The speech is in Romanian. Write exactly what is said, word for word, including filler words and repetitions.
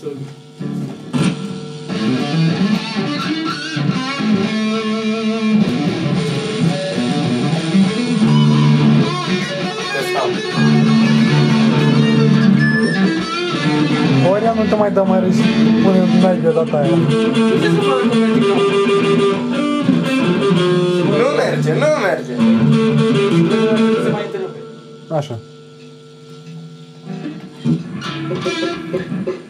Horia nu te mai dă mai râs, pune merg de data aia. Nu merge, nu merge. Se mai întrerupe. Așa.